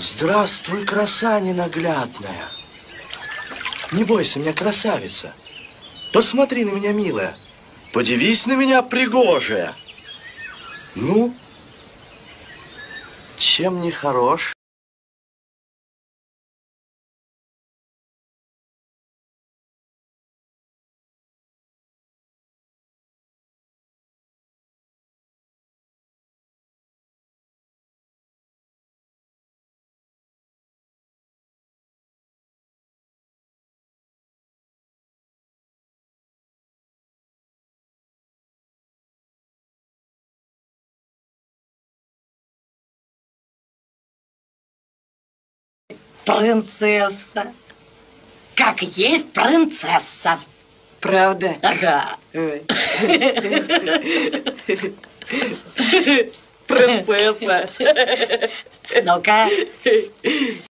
Здравствуй, краса ненаглядная. Не бойся меня, красавица. Посмотри на меня, милая. Подивись на меня, пригожая. Ну, чем не хорош? Принцесса. Как есть принцесса. Правда? Ага. Принцесса. Ну-ка.